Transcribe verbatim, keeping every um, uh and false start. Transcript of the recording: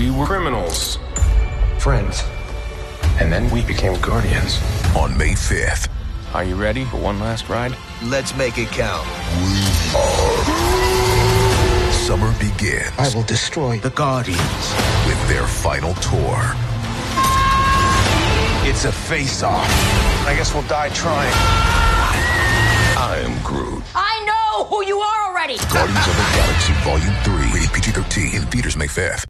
We were criminals. Friends. And then we became guardians. On May fifth. Are you ready for one last ride? Let's make it count. We are. Summer begins. I will destroy the Guardians. With their final tour. It's a face-off. I guess we'll die trying. I am Groot. I know who you are already. Guardians of the Galaxy Volume three. Rated P G thirteen. In theaters May fifth.